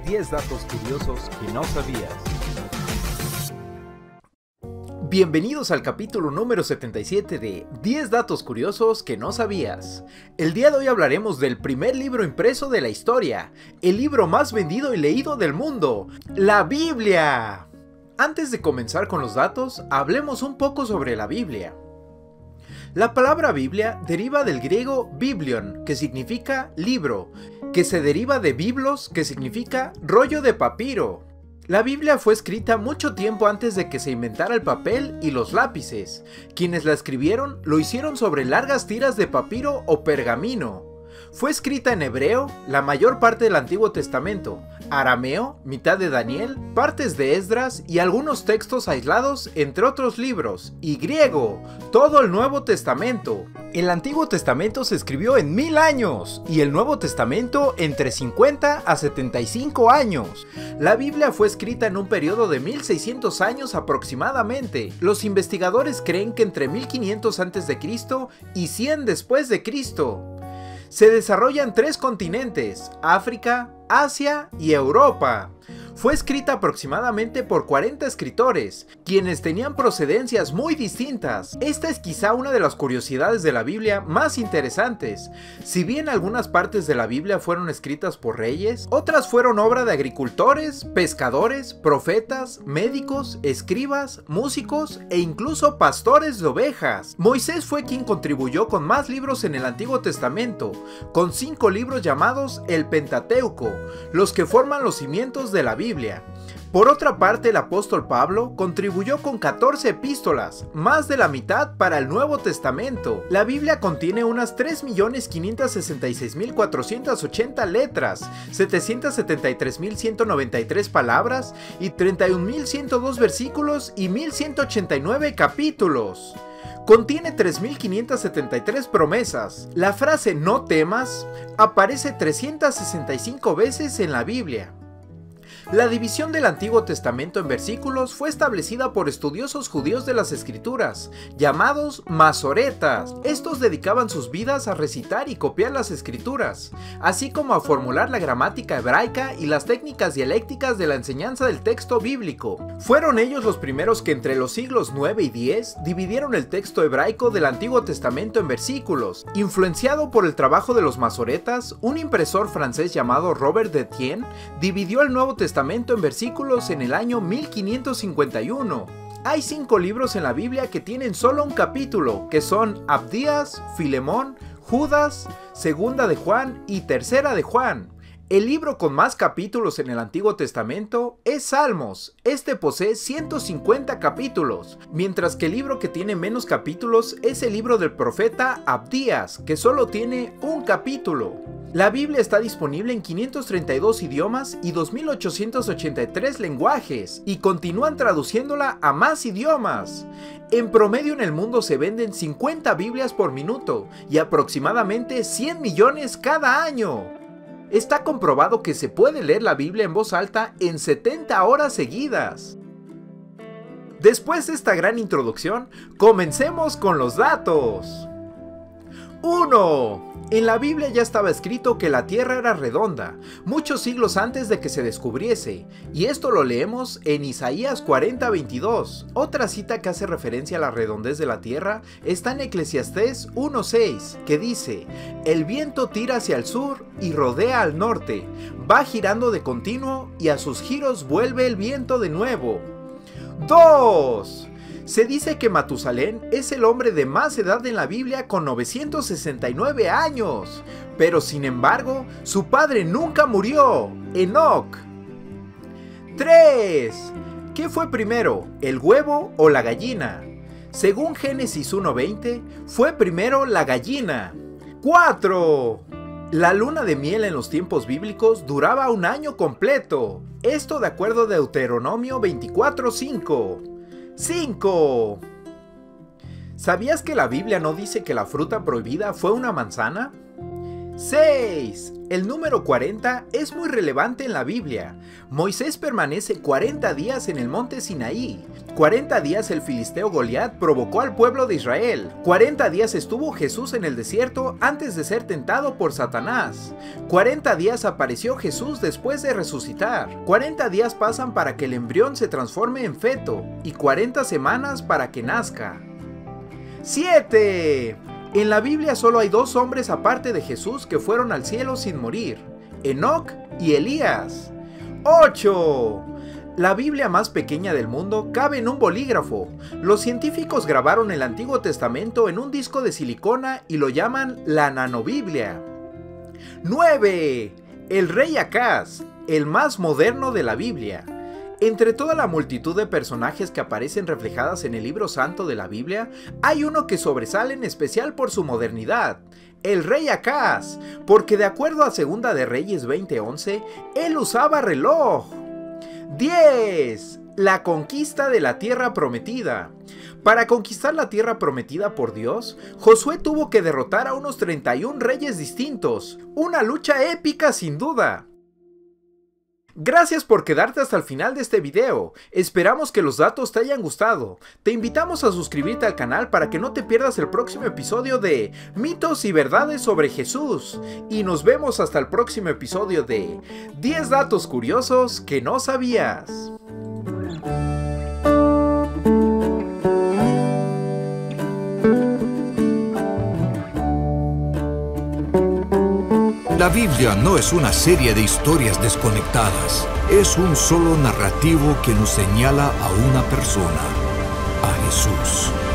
10 datos curiosos que no sabías. Bienvenidos al capítulo número 77 de 10 datos curiosos que no sabías. El día de hoy hablaremos del primer libro impreso de la historia, el libro más vendido y leído del mundo, la Biblia. Antes de comenzar con los datos, hablemos un poco sobre la Biblia. La palabra Biblia deriva del griego biblion, que significa libro, que se deriva de biblos, que significa rollo de papiro. La Biblia fue escrita mucho tiempo antes de que se inventara el papel y los lápices. Quienes la escribieron lo hicieron sobre largas tiras de papiro o pergamino. Fue escrita en hebreo, la mayor parte del Antiguo Testamento, arameo, mitad de Daniel, partes de Esdras y algunos textos aislados entre otros libros, y griego, todo el Nuevo Testamento. El Antiguo Testamento se escribió en 1000 años y el Nuevo Testamento entre 50 a 75 años. La Biblia fue escrita en un periodo de 1600 años aproximadamente. Los investigadores creen que entre 1500 a.C. y 100 después de Cristo. Se desarrolla en 3 continentes, África, Asia y Europa. Fue escrita aproximadamente por 40 escritores, quienes tenían procedencias muy distintas. Esta es quizá una de las curiosidades de la Biblia más interesantes. Si bien algunas partes de la Biblia fueron escritas por reyes, otras fueron obra de agricultores, pescadores, profetas, médicos, escribas, músicos e incluso pastores de ovejas. Moisés fue quien contribuyó con más libros en el Antiguo Testamento, con 5 libros llamados el Pentateuco, los que forman los cimientos de la Biblia. Por otra parte, el apóstol Pablo contribuyó con 14 epístolas, más de la mitad para el Nuevo Testamento. La Biblia contiene unas 3.566.480 letras, 773.193 palabras y 31.102 versículos y 1.189 capítulos. Contiene 3.573 promesas. La frase "no temas" aparece 365 veces en la Biblia. La división del Antiguo Testamento en versículos fue establecida por estudiosos judíos de las Escrituras, llamados masoretas. Estos dedicaban sus vidas a recitar y copiar las Escrituras, así como a formular la gramática hebraica y las técnicas dialécticas de la enseñanza del texto bíblico. Fueron ellos los primeros que entre los siglos 9 y 10 dividieron el texto hebraico del Antiguo Testamento en versículos. Influenciado por el trabajo de los masoretas, un impresor francés llamado Robert de Etienne dividió el Nuevo Testamento en versículos en el año 1551. Hay 5 libros en la Biblia que tienen solo un capítulo, que son Abdías, Filemón, Judas, Segunda de Juan y Tercera de Juan. El libro con más capítulos en el Antiguo Testamento es Salmos. Este posee 150 capítulos, mientras que el libro que tiene menos capítulos es el libro del profeta Abdías, que solo tiene un capítulo. La Biblia está disponible en 532 idiomas y 2883 lenguajes, y continúan traduciéndola a más idiomas. En promedio en el mundo se venden 50 Biblias por minuto y aproximadamente 100 millones cada año. Está comprobado que se puede leer la Biblia en voz alta en 70 horas seguidas. Después de esta gran introducción, comencemos con los datos. 1. En la Biblia ya estaba escrito que la Tierra era redonda, muchos siglos antes de que se descubriese, y esto lo leemos en Isaías 40:22. Otra cita que hace referencia a la redondez de la Tierra está en Eclesiastés 1:6, que dice: "El viento tira hacia el sur y rodea al norte, va girando de continuo y a sus giros vuelve el viento de nuevo". 2. Se dice que Matusalén es el hombre de más edad en la Biblia con 969 años, pero sin embargo, su padre nunca murió, Enoc. 3. ¿Qué fue primero, el huevo o la gallina? Según Génesis 1:20, fue primero la gallina. 4. La luna de miel en los tiempos bíblicos duraba un año completo, esto de acuerdo a Deuteronomio 24:5. 5. ¿Sabías que la Biblia no dice que la fruta prohibida fue una manzana? 6. El número 40 es muy relevante en la Biblia. Moisés permanece 40 días en el monte Sinaí. 40 días el filisteo Goliat provocó al pueblo de Israel. 40 días estuvo Jesús en el desierto antes de ser tentado por Satanás. 40 días apareció Jesús después de resucitar. 40 días pasan para que el embrión se transforme en feto y 40 semanas para que nazca. 7. En la Biblia solo hay 2 hombres aparte de Jesús que fueron al cielo sin morir: Enoc y Elías. 8. La Biblia más pequeña del mundo cabe en un bolígrafo. Los científicos grabaron el Antiguo Testamento en un disco de silicona y lo llaman la nanobiblia. 9. El rey Acaz, el más moderno de la Biblia. Entre toda la multitud de personajes que aparecen reflejadas en el libro santo de la Biblia, hay uno que sobresale en especial por su modernidad: el rey Acaz, porque de acuerdo a 2 de Reyes 20:11, él usaba reloj. 10. La conquista de la tierra prometida. Para conquistar la tierra prometida por Dios, Josué tuvo que derrotar a unos 31 reyes distintos. Una lucha épica sin duda. Gracias por quedarte hasta el final de este video. Esperamos que los datos te hayan gustado. Te invitamos a suscribirte al canal para que no te pierdas el próximo episodio de Mitos y Verdades sobre Jesús. Y nos vemos hasta el próximo episodio de 10 datos curiosos que no sabías. La Biblia no es una serie de historias desconectadas, es un solo narrativo que nos señala a una persona, a Jesús.